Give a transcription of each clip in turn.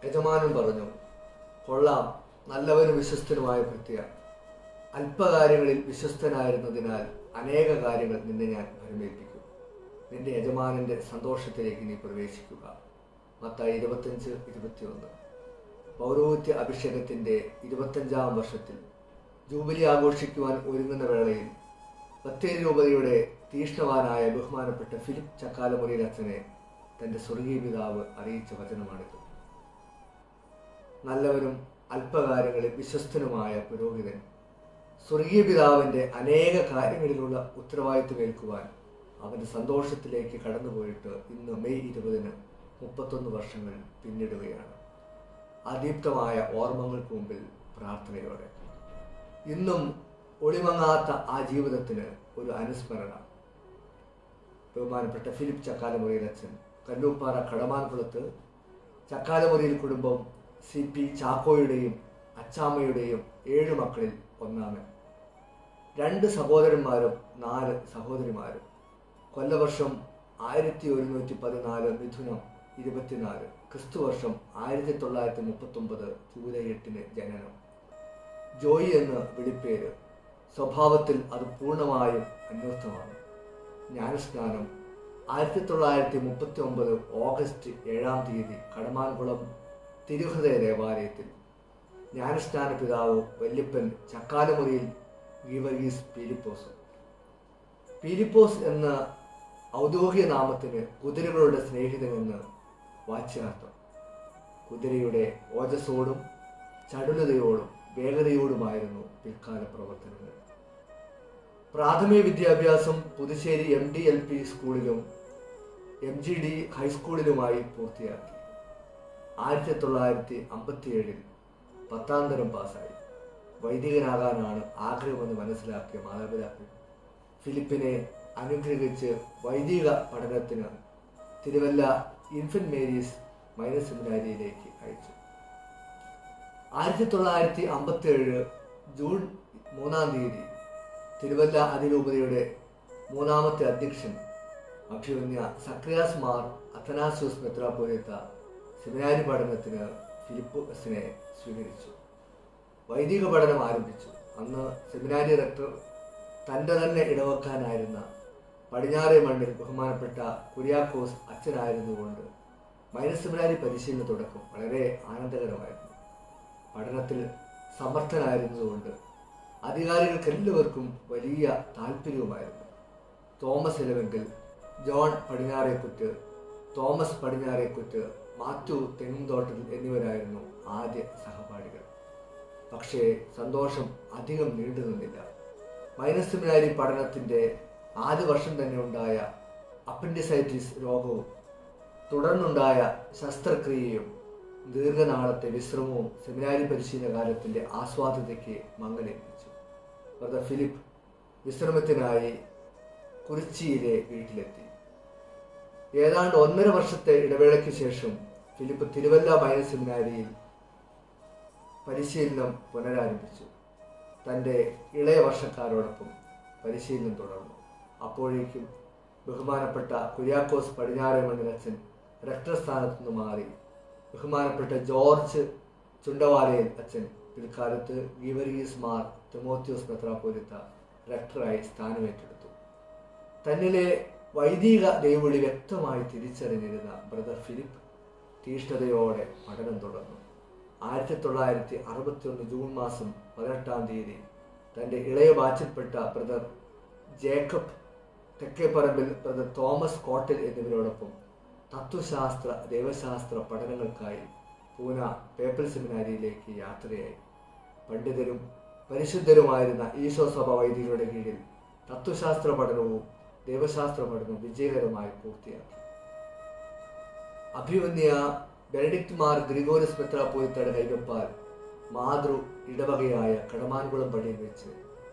യജമാനൻ പറഞ്ഞു, കൊള്ളാം, നല്ലവനും വിശ്വസ്തനുമായ ഭൃത്യ. അല്പകാര്യങ്ങളിൽ വിശ്വസ്തനായിരുന്നതിനാൽ അനേക കാര്യങ്ങൾ നിന്നെ ഞാൻ ഭരമേൽപ്പിക്കും. നിന്റെ യജമാനന്റെ സന്തോഷത്തിലേക്ക് നീ പ്രവേശിക്കുക. മത്തായി 25:21. പൗരോഹിത്യ അഭിഷേകത്തിന്റെ 25-ാം വർഷത്തിൽ ജൂബിലി ആഘോഷിക്കുവാൻ ഒരുങ്ങുന്ന വേളയിൽ ബത്തേരി രൂപതയുടെ തീഷ്ണവാനായ ബഹുമാനപ്പെട്ട ഫിലിപ്പ് ചക്കാലമുറിയിൽ അച്ഛനെ തന്റെ സ്വർഗീയ പിതാവ് അറിയിച്ച വചനമാണിത്. നല്ലവരും അല്പകാര്യങ്ങളിൽ വിശ്വസ്തനുമായ പുരോഹിതൻ സ്വർഗീയ പിതാവിന്റെ അനേക കാര്യങ്ങളിലുള്ള ഉത്തരവാദിത്വമേൽക്കുവാൻ അവന്റെ സന്തോഷത്തിലേക്ക് കടന്നുപോയിട്ട് ഇന്ന് മെയ് 20-ന് 31 വർഷങ്ങൾ പിന്നിടുകയാണ്. അതീപ്തമായ ഓർമ്മകൾക്ക് മുമ്പിൽ പ്രാർത്ഥനയോടെ ഇന്നും ഒളിമങ്ങാത്ത ആ ജീവിതത്തിന് ഒരു അനുസ്മരണ. ബഹുമാനപ്പെട്ട ഫിലിപ്പ് ചക്കാലമുറിയിൽ അച്ഛൻ കല്ലൂപ്പാറ കടമാൻകുളത്ത് ചക്കാലമുറിയിൽ കുടുംബം CP ചാക്കോയുടെയും അച്ചാമ്മയുടെയും 7 മക്കളിൽ ഒന്നാമൻ. 2 സഹോദരന്മാരും 4 സഹോദരിമാരും. കൊല്ലവർഷം 1114 മിഥുനം 24, ക്രിസ്തുവർഷം 1939 ജൂലൈ 8-ന് ജനനം. ജോയി എന്ന് വിളിപ്പേര്. സ്വഭാവത്തിൽ അത് പൂർണ്ണമായും അന്വർത്ഥമാണ്. ജ്ഞാനസ്നാനം 1939 ഓഗസ്റ്റ് 7-ാം തീയതി കടമാൻകുളം തിരുഹൃദയ ദേവാലയത്തിൽ. ജ്ഞാനസ്നാന പിതാവ് വല്യപ്പൻ ചക്കാലമുറിയിൽ ഗീവർഗീസ് പീലിപ്പോസ്. പീലിപ്പോസ് എന്ന ഔദ്യോഗിക നാമത്തിന് കുതിരകളുടെ സ്നേഹിതൻ എന്ന് വാച്യാർത്ഥം. കുതിരയുടെ ഓജസ്സോടും ചടുലതയോടും വേഗതയോടുമായിരുന്നു പിൽക്കാല പ്രവർത്തനങ്ങൾ. പ്രാഥമിക വിദ്യാഭ്യാസം പുതുശ്ശേരി MDLP സ്കൂളിലും MGD ഹൈസ്കൂളിലുമായി പൂർത്തിയാക്കി. 1957 10-ാം തരം പാസ്സായി. വൈദികനാകാനാണ് ആഗ്രഹമെന്ന് മനസ്സിലാക്കിയ മാതാപിതാക്കൾ ഫിലിപ്പിനെ അനുഗ്രഹിച്ച് വൈദിക പഠനത്തിന് തിരുവല്ല ഇൻഫന്റ് മേരീസ് മൈനർ സെമിനാരിയിലേക്ക് അയച്ചു. 1957 ജൂൺ 3-ാം തീയതി തിരുവല്ല അതിരൂപതയുടെ 3ാമത്തെ അധ്യക്ഷൻ അഭിമന്യ സക്രിയാസ് മാർ അത്തനാസ്യോസ് മെത്രാപ്പോലീത്ത സെമിനാരി പഠനത്തിന് ഫിലിപ്പോസിനെ സ്വീകരിച്ചു. വൈദിക പഠനം ആരംഭിച്ചു. അന്ന് സെമിനാരി റെക്ടർ തൻ്റെ തന്നെ ഇടവക്കാനായിരുന്ന പടിഞ്ഞാറേ മണ്ണിൽ ബഹുമാനപ്പെട്ട കുര്യാക്കോസ് അച്ഛനായിരുന്നുകൊണ്ട് മൈനർ സെമിനാരി പരിശീലന തുടക്കം വളരെ ആനന്ദകരമായിരുന്നു. പഠനത്തിൽ സമർത്ഥനായിരുന്നതുകൊണ്ട് അധികാരികൾക്കെല്ലാവർക്കും വലിയ താല്പര്യവുമായിരുന്നു. Thomas Elavenkil, John Padinjarekkuttu, Thomas Padinjarekkuttu, Mathew Thengumthottathil എന്നിവരായിരുന്നു ആദ്യ സഹപാഠികൾ. പക്ഷേ സന്തോഷം അധികം നീണ്ടു നിന്നില്ല. മൈനർ സെമിനാരി പഠനത്തിൻ്റെ ആദ്യ വർഷം തന്നെ ഉണ്ടായ അപ്പൻഡിസൈറ്റിസ് രോഗവും തുടർന്നുണ്ടായ ശസ്ത്രക്രിയയും ദീർഘനാളത്തെ വിശ്രമവും സെമിനാരി പരിശീലന കാലത്തിൻ്റെ ആസ്വാദ്യതയ്ക്ക് മങ്ങലേൽപ്പിച്ചു. ബ്രദർ ഫിലിപ്പ് വിശ്രമത്തിനായി കുറിച്ചിയിലെ വീട്ടിലെത്തി. ഏതാണ്ട് 1.5 വർഷത്തെ ഇടവേളയ്ക്ക് ശേഷം ഫിലിപ്പ് തിരുവല്ല മൈനർ സെമിനാരിയിൽ പരിശീലനം പുനരാരംഭിച്ചു. തൻ്റെ ഇളയ വർഷക്കാരോടൊപ്പം പരിശീലനം തുടർന്നു. അപ്പോഴേക്കും ബഹുമാനപ്പെട്ട കുര്യാക്കോസ് പടിഞ്ഞാറേ മണ്ണിലച്ഛൻ റെക്ടർ സ്ഥാനത്തു നിന്ന് മാറി ബഹുമാനപ്പെട്ട ജോർജ് ചുണ്ടവാലയിൽ അച്ഛൻ പിൽക്കാലത്ത് ഗീവർഗീസ് മാർ തിമോത്തിയോസ് മെത്രാപ്പോലീത്ത റെക്ടറായി സ്ഥാനമേറ്റെടുത്തു. തന്നിലെ വൈദിക ദൈവവിളി വ്യക്തമായി തിരിച്ചറിഞ്ഞിരുന്ന ബ്രദർ ഫിലിപ്പ് തീഷ്ണതയോടെ പഠനം തുടർന്നു. 1961 ജൂൺ മാസം 18-ാം തീയതി തൻ്റെ ഇളയ ബാച്ചിൽപ്പെട്ട brother Jacob Thekkeparambil, brother Thomas Kottal എന്നിവരോടൊപ്പം തത്വശാസ്ത്ര ദൈവശാസ്ത്ര പഠനങ്ങൾക്കായി പൂന പേപ്പൽ സെമിനാരിയിലേക്ക് യാത്രയായി. പണ്ഡിതരും പരിശുദ്ധരുമായിരുന്ന ഈശോ സഭ വൈദികരുടെ കീഴിൽ തത്വശാസ്ത്ര പഠനവും ദൈവശാസ്ത്ര പഠനവും വിജയകരമായി പൂർത്തിയാക്കി. അഭിമന്യ ബെനഡിക്ട് മാർ ഗ്രിഗോറിയസ് മെത്രാപ്പോലീത്തയുടെ കൈവപ്പാൽ മാതൃ ഇടവകയായ കടമാൻകുളം പള്ളിയിൽ വെച്ച്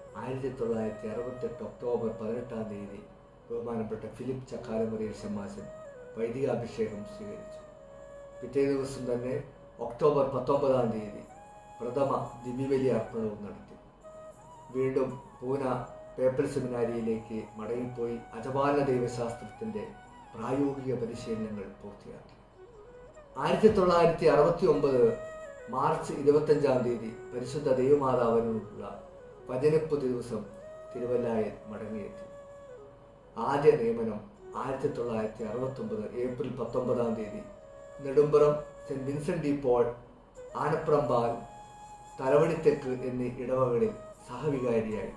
1968 ഒക്ടോബർ 18-ാം തീയതി ബഹുമാനപ്പെട്ട ഫിലിപ്പ് ചക്കാലമുറിയിൽ ശമ്മാശൻ വൈദികാഭിഷേകം സ്വീകരിച്ചു. പിറ്റേ ദിവസം തന്നെ ഒക്ടോബർ 19-ാം തീയതി പ്രഥമ ദിവ്യബലി അർപ്പണവും നടത്തി. വീണ്ടും പൂന പേപ്പൽ സെമിനാരിയിലേക്ക് മടങ്ങിപ്പോയി അജപാലന ദൈവശാസ്ത്രത്തിൻ്റെ പ്രായോഗിക പരിശീലനങ്ങൾ പൂർത്തിയാക്കി. 1969 മാർച്ച് 25 പരിശുദ്ധ ദൈവമാതാവിനുള്ള വചനപ്പ് ദിവസം തിരുവല്ലായിൽ മടങ്ങിയെത്തി. ആദ്യ നിയമനം 1969 April 19 Nedumparam saint Vincent de Paul, Anaprambal, Thalavadithekku എന്നീ ഇടവകളിൽ സഹവികാരിയായി.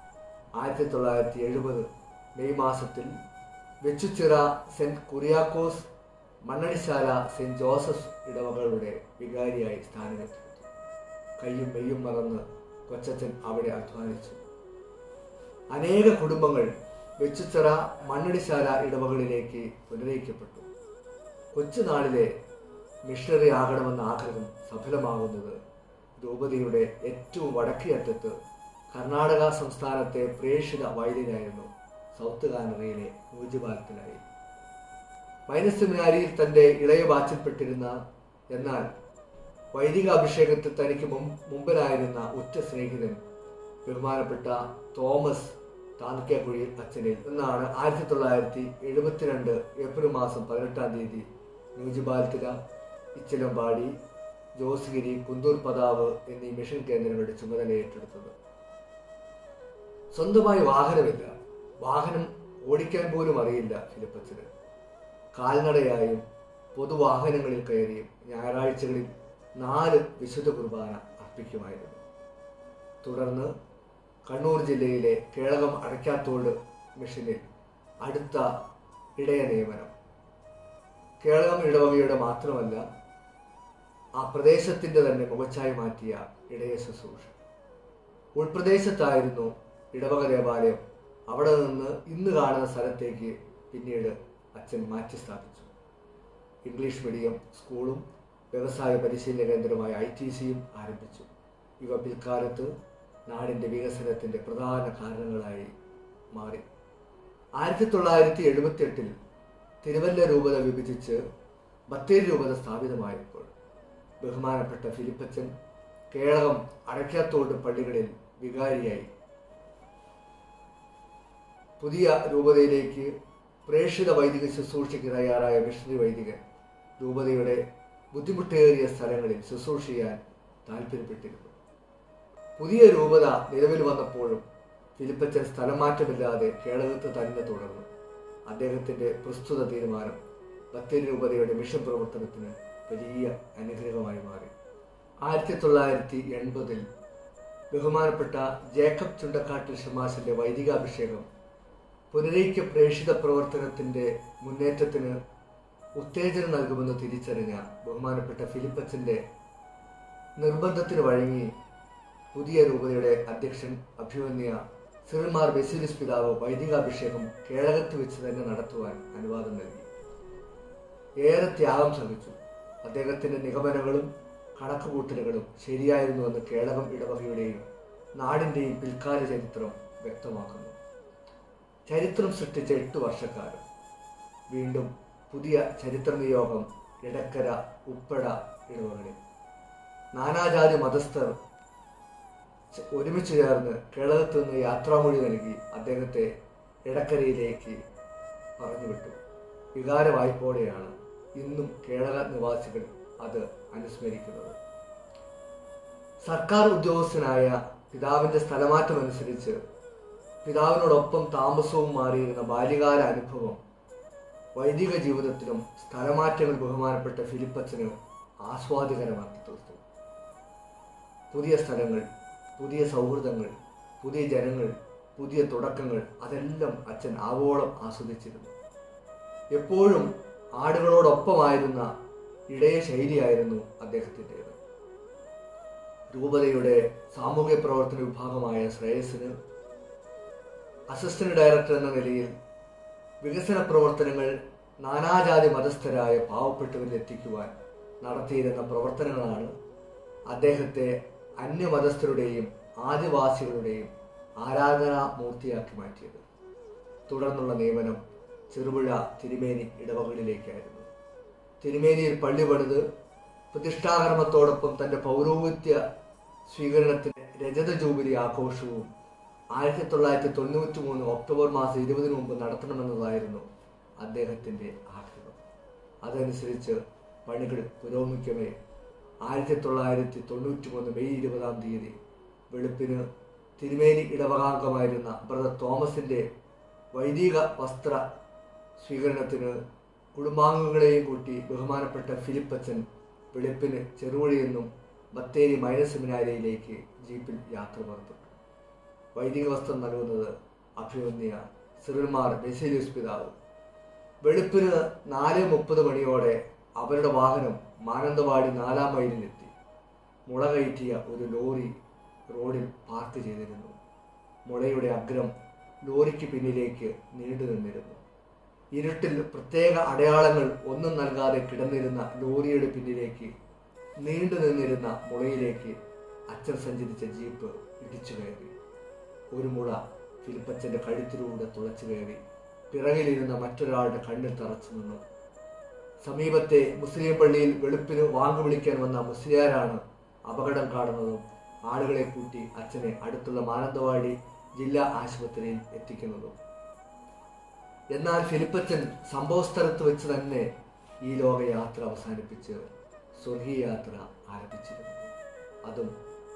1970 മെയ് മാസത്തിൽ Vechoochira saint Kuriakose, Mannadisala saint Joseph ഇടവകളുടെ വികാരിയായി സ്ഥാനമേറ്റെടുത്തു. കയ്യും മെയ്യും മറന്ന് കൊച്ചച്ചൻ അവിടെ അധ്വാനിച്ചു. അനേക കുടുംബങ്ങൾ വെച്ചുച്ചിറ, മണ്ണടിശാല ഇടവകളിലേക്ക് പുനരയിക്കപ്പെട്ടു. കൊച്ചുനാളിലെ മിഷണറി ആകണമെന്ന ആഗ്രഹം സഫലമാകുന്നത് രൂപതയുടെ ഏറ്റവും വടക്കേ അറ്റത്ത് കർണാടക സംസ്ഥാനത്തെ പ്രേക്ഷിത വൈദ്യനായിരുന്നു സൗത്ത് കാനറയിലെ നൂജിപാലത്തിലായി. മൈനസ് സെമിനാരിയിൽ തന്റെ ഇളയ ബാച്ചിൽപ്പെട്ടിരുന്ന, എന്നാൽ വൈദിക അഭിഷേകത്തിൽ തനിക്ക് മുമ്പിലായിരുന്ന ഉറ്റ സ്നേഹിതൻ ബഹുമാനപ്പെട്ട തോമസ് താന്തിക്കാക്കുഴിയിൽ അച്ഛനിൽ നിന്നാണ് 1972 ഏപ്രിൽ മാസം 18 നൂജിപാലത്തില, ഇച്ചിലമ്പാടി, ജോസ്ഗിരി, കുന്തൂർ പതാവ് എന്നീ മിഷൻ കേന്ദ്രങ്ങളുടെ ചുമതല ഏറ്റെടുത്തത്. സ്വന്തമായി വാഹനമില്ല, വാഹനം ഓടിക്കാൻ പോലും അറിയില്ല ഫിലിപ്പച്ചന്. കാൽനടയായും പൊതുവാഹനങ്ങളിൽ കയറിയും ഞായറാഴ്ചകളിൽ 4 വിശുദ്ധ കുർബാന അർപ്പിക്കുമായിരുന്നു. തുടർന്ന് കണ്ണൂർ ജില്ലയിലെ കേളകം അടയ്ക്കാത്തോട് മിഷനിൽ അടുത്ത ഇടയ നിയമനം. കേളകം ഇടവകയുടെ മാത്രമല്ല, ആ പ്രദേശത്തിൻ്റെ തന്നെ മുഖച്ഛായ മാറ്റിയ ഇടയ ശുശ്രൂഷ. ഉൾപ്രദേശത്തായിരുന്നു ഇടവക ദേവാലയം. അവിടെ നിന്ന് ഇന്ന് കാണുന്ന സ്ഥലത്തേക്ക് പിന്നീട് അച്ഛൻ മാറ്റി സ്ഥാപിച്ചു. ഇംഗ്ലീഷ് മീഡിയം സ്കൂളും വ്യവസായ പരിശീലന കേന്ദ്രമായ ITCയും ആരംഭിച്ചു. ഇവ പിൽക്കാലത്ത് നാടിൻ്റെ വികസനത്തിൻ്റെ പ്രധാന കാരണങ്ങളായി മാറി. 1978 തിരുവല്ല രൂപത വിഭജിച്ച് ബത്തേരി രൂപത സ്ഥാപിതമായപ്പോൾ ബഹുമാനപ്പെട്ട ഫിലിപ്പച്ചൻ കേളകം, അടയ്ക്കാത്തോട് പള്ളികളിൽ വികാരിയായി. പുതിയ രൂപതയിലേക്ക് പ്രേക്ഷിത വൈദിക ശുശ്രൂഷയ്ക്ക് തയ്യാറായ മിഷണറി വൈദികൻ രൂപതയുടെ ബുദ്ധിമുട്ടേറിയ സ്ഥലങ്ങളിൽ ശുശ്രൂഷ ചെയ്യാൻ താല്പര്യപ്പെട്ടിരുന്നു. പുതിയ രൂപത നിലവിൽ വന്നപ്പോഴും ഫിലിപ്പച്ചൻ സ്ഥലം മാറ്റമില്ലാതെ കേളകത്ത് തന്നെ തുടർന്നു. അദ്ദേഹത്തിൻ്റെ പ്രസ്തുത തീരുമാനം ബത്തേരി രൂപതയുടെ മിഷൻ പ്രവർത്തനത്തിന് വലിയ അനുഗ്രഹമായി മാറി. 1980 ബഹുമാനപ്പെട്ട ജേക്കബ് ചുണ്ടക്കാട്ടിൽ ഷമാസിന്റെ വൈദികാഭിഷേകം പുനരൈക്യ പ്രേക്ഷിത പ്രവർത്തനത്തിന്റെ മുന്നേറ്റത്തിന് ഉത്തേജനം നൽകുമെന്ന് തിരിച്ചറിഞ്ഞ ബഹുമാനപ്പെട്ട ഫിലിപ്പച്ചന്റെ നിർബന്ധത്തിന് വഴങ്ങി പുതിയ രൂപതയുടെ അധ്യക്ഷൻ അഭിമന്യ സിറിൽമാർ ബെസിലിസ് പിതാവ് വൈദികാഭിഷേകം കേളകത്ത് വെച്ച് തന്നെ നടത്തുവാൻ അനുവാദം നൽകി. ഏറെ ത്യാഗം സഹിച്ചു. അദ്ദേഹത്തിന്റെ നിഗമനങ്ങളും കണക്കുകൂട്ടലുകളും ശരിയായിരുന്നുവെന്ന് കേളകം ഇടവകയുടെയും നാടിന്റെയും പിൽക്കാല ചരിത്രം വ്യക്തമാക്കുന്നു. ചരിത്രം സൃഷ്ടിച്ച 8 വർഷക്കാലം. വീണ്ടും പുതിയ ചരിത്ര നിയോഗം ഇടക്കര, ഉപ്പട ഇടവകളിൽ നാനാജാതി മതസ്ഥർ ഒരുമിച്ച് ചേർന്ന് കേളകത്ത് നിന്ന് യാത്രാമൊഴി നൽകി അദ്ദേഹത്തെ ഇടക്കരയിലേക്ക് പറഞ്ഞുവിട്ടു. വികാര വായ്പോടെയാണ് ഇന്നും കേരള നിവാസികൾ അത് അനുസ്മരിക്കുന്നത്. സർക്കാർ ഉദ്യോഗസ്ഥനായ പിതാവിന്റെ സ്ഥലമാറ്റമനുസരിച്ച് പിതാവിനോടൊപ്പം താമസവും മാറിയിരുന്ന ബാല്യകാല അനുഭവം വൈദിക ജീവിതത്തിലും സ്ഥലമാറ്റങ്ങൾ ബഹുമാനപ്പെട്ട ഫിലിപ്പച്ചന് ആസ്വാദികരമാക്കി തീർത്തു. പുതിയ സ്ഥലങ്ങൾ, പുതിയ സൗഹൃദങ്ങൾ, പുതിയ ജനങ്ങൾ, പുതിയ തുടക്കങ്ങൾ, അതെല്ലാം അച്ഛൻ ആവോളം ആസ്വദിച്ചിരുന്നു. എപ്പോഴും ആടുകളോടൊപ്പമായിരുന്ന ഇടയ ശൈലിയായിരുന്നു അദ്ദേഹത്തിൻ്റെത്. രൂപതയുടെ സാമൂഹ്യ പ്രവർത്തന വിഭാഗമായ ശ്രേയസിന് അസിസ്റ്റന്റ് ഡയറക്ടർ എന്ന നിലയിൽ വികസന പ്രവർത്തനങ്ങൾ നാനാജാതി മതസ്ഥരായ പാവപ്പെട്ടവരിൽ എത്തിക്കുവാൻ നടത്തിയിരുന്ന പ്രവർത്തനങ്ങളാണ് അദ്ദേഹത്തെ അന്യമതസ്ഥരുടെയും ആദിവാസികളുടെയും ആരാധനാ മൂർത്തിയാക്കി മാറ്റിയത്. തുടർന്നുള്ള നിയമനം ചെറുപുഴ, തിരുമേനി ഇടവകളിലേക്കായിരുന്നു. തിരുമേനിയിൽ പള്ളി പണിത് പ്രതിഷ്ഠാകർമ്മത്തോടൊപ്പം തന്റെ പൗരോഹിത്യ സ്വീകരണത്തിന് രജത ജൂബിലി ആഘോഷവും 1993 ഒക്ടോബർ മാസം 20 മുമ്പ് നടത്തണമെന്നതായിരുന്നു അദ്ദേഹത്തിന്റെ ആഗ്രഹം. അതനുസരിച്ച് പണികൾ പുരോഗമിക്കവേ 1993 മെയ് 20 വെളുപ്പിന് തിരുമേനി ഇടവകാംഗമായിരുന്ന ബ്രദർ തോമസിൻ്റെ വൈദിക വസ്ത്ര സ്വീകരണത്തിന് കുടുംബാംഗങ്ങളെയും കൂട്ടി ബഹുമാനപ്പെട്ട ഫിലിപ്പച്ചൻ വെളുപ്പിന് ചെറുവഴിയിൽ നിന്നും ബത്തേരി മൈനർ സെമിനാരിയിലേക്ക് ജീപ്പിൽ യാത്ര പുറപ്പെട്ടു. വൈദിക വസ്ത്രം നൽകുന്നത് അഭിമന്യ സിറിൽമാർ ബെസേലിയോസ് പിതാവ്. വെളുപ്പിന് 4:30 മണിയോടെ അവരുടെ വാഹനം മാനന്തവാടി 4-ാം മൈലിലെത്തി. മുള കയറ്റിയ ഒരു ലോറി റോഡിൽ പാർക്ക് ചെയ്തിരുന്നു. മുളയുടെ അഗ്രം ലോറിക്ക് പിന്നിലേക്ക് നീണ്ടു നിന്നിരുന്നു. ഇരുട്ടിൽ പ്രത്യേക അടയാളങ്ങൾ ഒന്നും നൽകാതെ കിടന്നിരുന്ന ലോറിയുടെ പിന്നിലേക്ക് നീണ്ടു നിന്നിരുന്ന മുളയിലേക്ക് അച്ഛൻ സഞ്ചരിച്ച ജീപ്പ് ഇടിച്ചു കയറി. ഒരു മുള ഫിലിപ്പച്ചൻ്റെ കഴുത്തിലൂടെ തുളച്ചു കയറി പിറകിലിരുന്ന മറ്റൊരാളുടെ കണ്ണിൽ തറച്ചു നിന്നു. സമീപത്തെ മുസ്ലിം പള്ളിയിൽ വെളുപ്പിന് വാങ്ങു വിളിക്കാൻ വന്ന മുസ്ലിയാരാണ് അപകടം കാണുന്നതും ആളുകളെ കൂട്ടി അച്ഛനെ അടുത്തുള്ള മാനന്തവാടി ജില്ലാ ആശുപത്രിയിൽ എത്തിക്കുന്നതും. എന്നാൽ ഫിലിപ്പച്ചൻ സംഭവസ്ഥലത്ത് വെച്ച് തന്നെ ഈ ലോകയാത്ര അവസാനിപ്പിച്ച് സ്വർഗീയ യാത്ര ആരംഭിച്ചിരുന്നു. അതും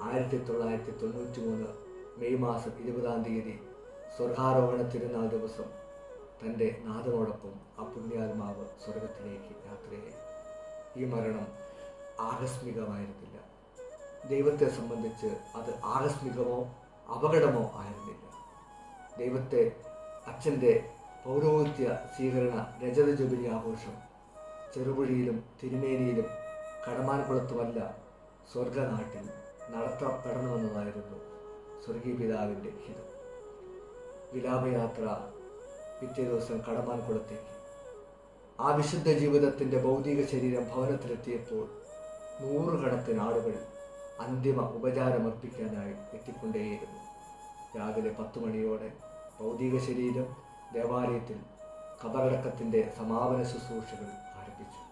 1993 മെയ് 20 സ്വർഗാരോഹണ തിരുനാൾ ദിവസം തൻ്റെ നാഥനോടൊപ്പം ആ പുണ്യാത്മാവ് സ്വർഗത്തിലേക്ക് യാത്രയായി. ഈ മരണം ആകസ്മികമായിരുന്നില്ല. ദൈവത്തെ സംബന്ധിച്ച് അത് ആകസ്മികമോ അപകടമോ ആയിരുന്നില്ല. ദൈവത്തെ അച്ഛൻ്റെ പൗരോഹിത്യ സ്വീകരണ രജത ജൂബിലി ആഘോഷം ചെറുപുഴയിലും തിരുമേനിയിലും കടമാൻകുളത്തുമല്ല സ്വർഗനാട്ടിൽ നടത്തപ്പെടണമെന്നതായിരുന്നു സ്വർഗീയ പിതാവിൻ്റെ ഹിതം. വിലാപയാത്ര പിറ്റേ ദിവസം കടമാൻകുളത്തേക്ക്. ആ വിശുദ്ധ ജീവിതത്തിൻ്റെ ഭൗതിക ശരീരം ഭവനത്തിലെത്തിയപ്പോൾ 100 കണക്കിന് ആളുകൾ അന്തിമ ഉപചാരമർപ്പിക്കാനായി എത്തിക്കൊണ്ടേയിരുന്നു. രാവിലെ 10 മണിയോടെ ഭൗതിക ശരീരം ദേവാലയത്തിൽ ഖബറടക്കത്തിൻ്റെ സമാപന ശുശ്രൂഷകൾ ആരംഭിച്ചു.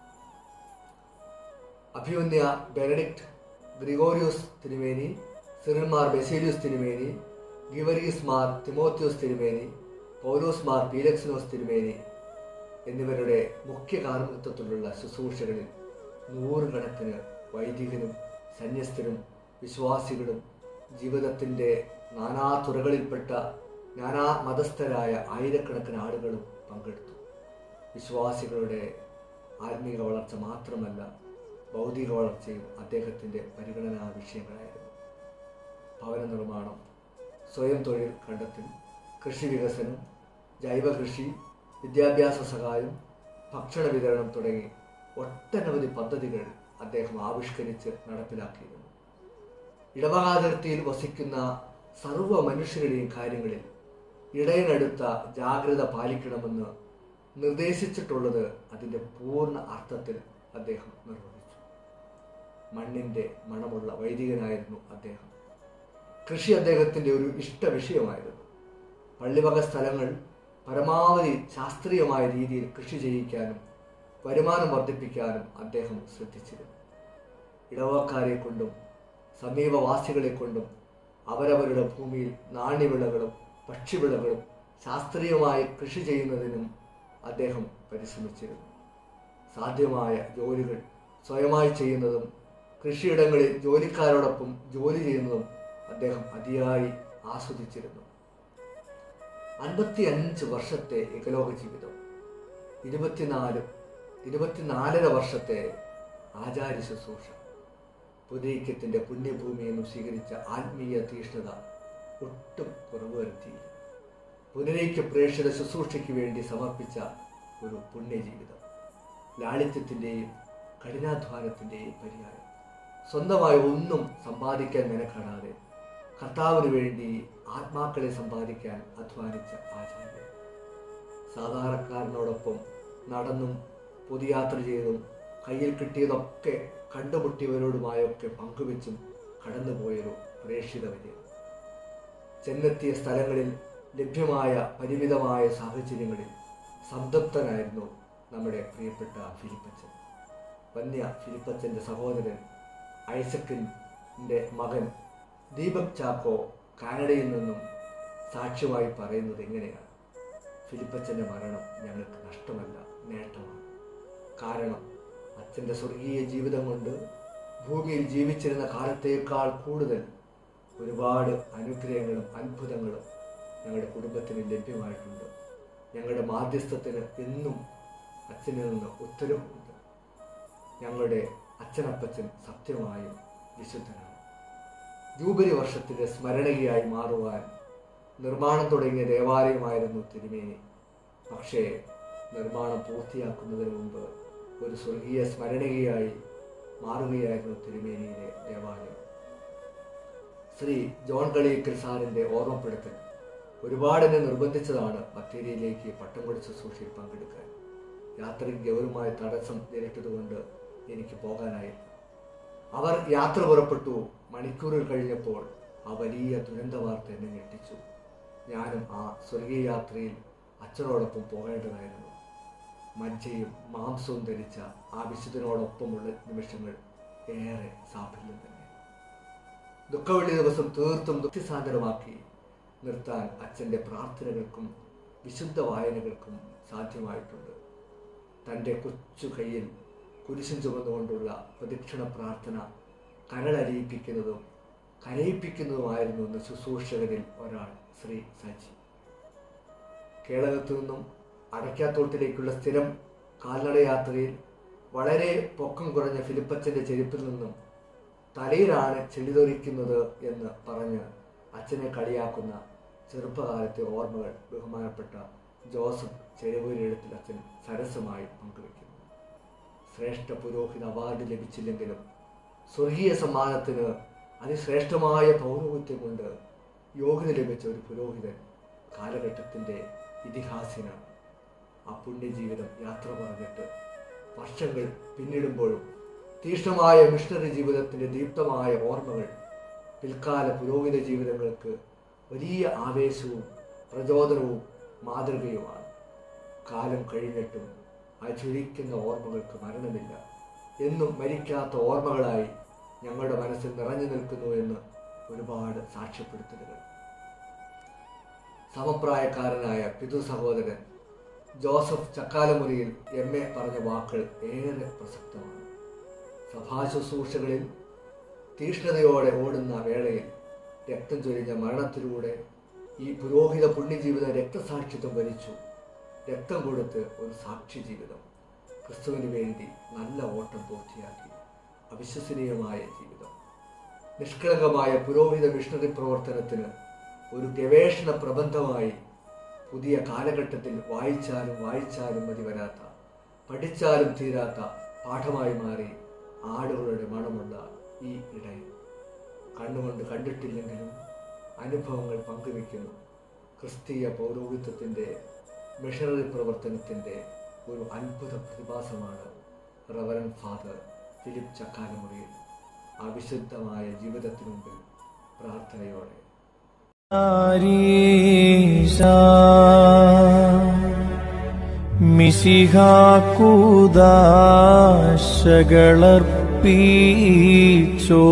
അഭിമന്യ ബെനഡിക്ട് ഗ്രിഗോറിയോസ് തിരുമേനി, സിറിൽമാർ ബെസേലിയോസ് തിരുമേനി, ഗിവരീസ് മാർ തിമോത്തിയോസ് തിരുമേനി, പൗലോസ് മാർ പീലക്സിനോസ് തിരുമേനി എന്നിവരുടെ മുഖ്യ കാർമ്മികത്വത്തിലുള്ള ശുശ്രൂഷകളിൽ 100 കണക്കിന് വൈദികരും സന്യസ്തരും വിശ്വാസികളും ജീവിതത്തിൻ്റെ നാനാതുറകളിൽപ്പെട്ട നാനാ മതസ്ഥരായ ആയിരക്കണക്കിന് ആളുകളും പങ്കെടുത്തു. വിശ്വാസികളുടെ ആത്മീക വളർച്ച മാത്രമല്ല, ഭൗതിക വളർച്ചയും അദ്ദേഹത്തിൻ്റെ പരിഗണനാ വിഷയങ്ങളായിരുന്നു. ഭവന നിർമ്മാണം, സ്വയം തൊഴിൽ കണ്ടെത്തൽ, കൃഷി വികസനം, ജൈവ കൃഷി, വിദ്യാഭ്യാസ സഹായം, ഭക്ഷണ വിതരണം തുടങ്ങി ഒട്ടനവധി പദ്ധതികൾ അദ്ദേഹം ആവിഷ്കരിച്ച് നടപ്പിലാക്കിയിരുന്നു. ഇടവകാതിർത്തിയിൽ വസിക്കുന്ന സർവ്വ മനുഷ്യരുടെയും കാര്യങ്ങളിൽ ഇടയനടുത്ത ജാഗ്രത പാലിക്കണമെന്ന് നിർദ്ദേശിച്ചിട്ടുള്ളത് അതിൻ്റെ പൂർണ്ണ അർത്ഥത്തിൽ അദ്ദേഹം നിർവഹിച്ചു. മണ്ണിൻ്റെ മണമുള്ള വൈദികനായിരുന്നു അദ്ദേഹം. കൃഷി അദ്ദേഹത്തിൻ്റെ ഒരു ഇഷ്ട വിഷയമായിരുന്നു. പള്ളിവക സ്ഥലങ്ങൾ പരമാവധി ശാസ്ത്രീയമായ രീതിയിൽ കൃഷി ചെയ്യിക്കാനും വരുമാനം വർദ്ധിപ്പിക്കാനും അദ്ദേഹം ശ്രദ്ധിച്ചിരുന്നു. ഇടവക്കാരെ കൊണ്ടും സമീപവാസികളെ കൊണ്ടും അവരവരുടെ ഭൂമിയിൽ നാണ്യവിളകളും ഭക്ഷ്യവിളകളും ശാസ്ത്രീയമായി കൃഷി ചെയ്യുന്നതിനും അദ്ദേഹം പരിശ്രമിച്ചിരുന്നു. സാധ്യമായ ജോലികൾ സ്വയമായി ചെയ്യുന്നതും കൃഷിയിടങ്ങളിൽ ജോലിക്കാരോടൊപ്പം ജോലി ചെയ്യുന്നതും അദ്ദേഹം അതിയായി ആസ്വദിച്ചിരുന്നു. 55 വർഷത്തെ ഇഹലോക ജീവിതം, 24.5 വർഷത്തെ ആചാര്യ ശുശ്രൂഷ, പുനരീക്യത്തിൻ്റെ പുണ്യഭൂമിയെന്നും സ്വീകരിച്ച ആത്മീയ തീഷ്ണത ഒട്ടും കുറവ് വരുത്തിയില്ല. പുനരീക്യ പ്രേക്ഷിത ശുശ്രൂഷയ്ക്ക് വേണ്ടി സമർപ്പിച്ച ഒരു പുണ്യജീവിതം, ലാളിത്യത്തിൻ്റെയും കഠിനാധ്വാനത്തിൻ്റെയും പര്യായം. സ്വന്തമായി ഒന്നും സമ്പാദിക്കാൻ മെനക്കെടാതെ കർത്താവിന് വേണ്ടി ആത്മാക്കളെ സമ്പാദിക്കാൻ അധ്വാനിച്ച ആചാര്യൻ. സാധാരണക്കാരനോടൊപ്പം നടന്നും പൊതുയാത്ര ചെയ്തും കയ്യിൽ കിട്ടിയതൊക്കെ കണ്ടുമുട്ടിയവരോടുമായൊക്കെ പങ്കുവെച്ചും കടന്നുപോയൊരു പ്രേക്ഷിത വരിക. ചെന്നെത്തിയ സ്ഥലങ്ങളിൽ ലഭ്യമായ പരിമിതമായ സാഹചര്യങ്ങളിൽ സംതൃപ്തനായിരുന്നു നമ്മുടെ പ്രിയപ്പെട്ട ഫിലിപ്പച്ചൻ. വന്യ ഫിലിപ്പച്ചൻ്റെ സഹോദരൻ ഐസക്കിൻ്റെ മകൻ ദീപക് ചാക്കോ കാനഡയിൽ നിന്നും സാക്ഷ്യമായി പറയുന്നത് എങ്ങനെയാണ്: ഫിലിപ്പച്ചൻ്റെ മരണം ഞങ്ങൾക്ക് നഷ്ടമല്ല, നേട്ടമാണ്. കാരണം അച്ഛൻ്റെ സ്വർഗീയ ജീവിതം കൊണ്ട് ഭൂമിയിൽ ജീവിച്ചിരുന്ന കാലത്തേക്കാൾ കൂടുതൽ ഒരുപാട് അനുഗ്രഹങ്ങളും അത്ഭുതങ്ങളും ഞങ്ങളുടെ കുടുംബത്തിന് ലഭ്യമായിട്ടുണ്ട്. ഞങ്ങളുടെ മാധ്യസ്ഥത്തിന് എന്നും അച്ഛനിൽ നിന്ന് ഉത്തരവുണ്ട്. ഞങ്ങളുടെ അച്ഛനപ്പച്ചൻ സത്യമായും വിശുദ്ധനാണ്. ജൂബിലി വർഷത്തിൻ്റെ സ്മരണീയായി മാറുവാൻ നിർമ്മാണം തുടങ്ങിയ ദേവാലയമായിരുന്നു തിരുമേനി. പക്ഷേ നിർമ്മാണം പൂർത്തിയാക്കുന്നതിന് മുമ്പ് ഒരു സ്വർഗീയ സ്മരണീയായി മാറുകയായിരുന്നു തിരുമേനിയിലെ ദേവാലയം. ശ്രീ ജോൺ കളിയിക്കൽ സാറിൻ്റെ ഓർമ്മപ്പെടുത്തൽ ഒരുപാട് എന്നെ നിർബന്ധിച്ചതാണ് ബത്തേരിയിലേക്ക് പട്ടം കൊടി ശുശ്രൂഷയിൽ പങ്കെടുക്കാൻ. യാത്രയ്ക്ക് ഗൗരവമായ തടസ്സം നേരിട്ടതുകൊണ്ട് എനിക്ക് പോകാനായി. അവർ യാത്ര പുറപ്പെട്ടു. മണിക്കൂറുകൾ കഴിഞ്ഞപ്പോൾ ആ വലിയ ദുരന്ത വാർത്ത എന്നെ ഞെട്ടിച്ചു. ഞാനും ആ സ്വർഗീയ യാത്രയിൽ അച്ഛനോടൊപ്പം പോകേണ്ടതായിരുന്നു. മജ്ജയും മാംസവും ധരിച്ച ആ വിശുദ്ധനോടൊപ്പമുള്ള നിമിഷങ്ങൾ ഏറെ സാഫല്യം തന്നെ. ദുഃഖവെള്ളി ദിവസം തീർത്തും ദുഃഖസാന്ദ്രമാക്കി നിർത്താൻ അച്ഛൻ്റെ പ്രാർത്ഥനകൾക്കും വിശുദ്ധ വായനകൾക്കും സാധ്യമായിട്ടുണ്ട്. തൻ്റെ കൊച്ചു കയ്യിൽ കുരിശും ചുമന്നുകൊണ്ടുള്ള പ്രദക്ഷിണ പ്രാർത്ഥന കരളലിയിപ്പിക്കുന്നതും കരയിപ്പിക്കുന്നതുമായിരുന്നു എന്ന ശുശ്രൂഷകരിൽ ഒരാൾ ശ്രീ സജി. കേരളത്തു നിന്നും അടയ്ക്കാത്തോട്ടിലേക്കുള്ള സ്ഥിരം കാൽനടയാത്രയിൽ വളരെ പൊക്കം കുറഞ്ഞ ഫിലിപ്പച്ചൻ്റെ ചെരുപ്പിൽ നിന്നും തലയിലാണ് ചെളിതൊരിക്കുന്നത് എന്ന് പറഞ്ഞ് അച്ഛനെ കളിയാക്കുന്ന ചെറുപ്പകാലത്തെ ഓർമ്മകൾ ബഹുമാനപ്പെട്ട ജോസഫ് ചെരുവൂരിടത്തിൽ അച്ഛൻ സരസമായി പങ്കുവയ്ക്കുന്നു. ശ്രേഷ്ഠ പുരോഹിത അവാർഡ് ലഭിച്ചില്ലെങ്കിലും സ്വർഗീയ സമ്മാനത്തിന് അതിശ്രേഷ്ഠമായ പൗരോഹിത്യം കൊണ്ട് യോഗ്യത ലഭിച്ച ഒരു പുരോഹിതൻ കാലഘട്ടത്തിൻ്റെ ഇതിഹാസ്യനാണ്. ആ പുണ്യജീവിതം യാത്ര പറഞ്ഞിട്ട് വർഷങ്ങൾ പിന്നിടുമ്പോഴും തീക്ഷ്ണമായ മിഷണറി ജീവിതത്തിൻ്റെ ദീപ്തമായ ഓർമ്മകൾ പിൽക്കാല പുരോഹിത ജീവിതങ്ങൾക്ക് വലിയ ആവേശവും പ്രചോദനവും മാതൃകയുമാണ്. കാലം കഴിഞ്ഞിട്ടും ആ ജ്വലിക്കുന്ന ഓർമ്മകൾക്ക് മരണമില്ല. എന്നും മരിക്കാത്ത ഓർമ്മകളായി ഞങ്ങളുടെ മനസ്സിൽ നിറഞ്ഞു നിൽക്കുന്നു എന്ന് ഒരുപാട് സാക്ഷ്യപ്പെടുത്തലുകൾ. സമപ്രായക്കാരനായ പിതൃ സഹോദരൻ ജോസഫ് ചക്കാലമുറിയിൽ MA പറഞ്ഞ വാക്കുകൾ ഏറെ പ്രസക്തമാണ്. സഭാശുശ്രൂഷകളിൽ തീഷ്ണതയോടെ ഓടുന്ന വേളയിൽ രക്തം ചൊരിഞ്ഞ മരണത്തിലൂടെ ഈ പുരോഹിത പുണ്യജീവിതം രക്തസാക്ഷിത്വം വരിച്ചു. രക്തം കൊടുത്ത് ഒരു സാക്ഷി ജീവിതം, ക്രിസ്തുവിന് വേണ്ടി നല്ല ഓട്ടം പൂർത്തിയാക്കി അവിശ്വസനീയമായ ജീവിതം. നിഷ്കളങ്കമായ പുരോഹിത മിഷണറി പ്രവർത്തനത്തിന് ഒരു ഗവേഷണ പ്രബന്ധമായി പുതിയ കാലഘട്ടത്തിൽ വായിച്ചാലും മതി വരാത്ത, പഠിച്ചാലും തീരാത്ത പാഠമായി മാറി ആടുകളുടെ മണമുള്ള ഈ ഇടയൻ. കണ്ണുകൊണ്ട് കണ്ടിട്ടില്ലെങ്കിലും അനുഭവങ്ങൾ പങ്കുവയ്ക്കുന്നു. ക്രിസ്തീയ പൗരോഹിത്യത്തിൻ്റെ മിഷണറി പ്രവർത്തനത്തിൻ്റെ ഒരു അത്ഭുത പ്രതിഭാസമാണ് റവറൻ ഫാദർ ഫിലിപ്പ് ചക്കാലമുറിയിൽ. ആ വിശുദ്ധമായ ജീവിതത്തിനു മുമ്പിൽ പ്രാർത്ഥനയോടെ മിശിഹാകൂദാശകളർപ്പീച്ചോ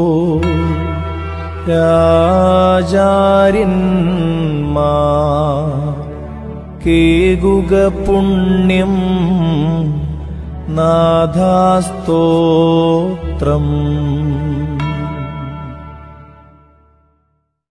രാജാര്യന്മാർ കേകുക പുണ്യം നാഥാസ്തോത്രം.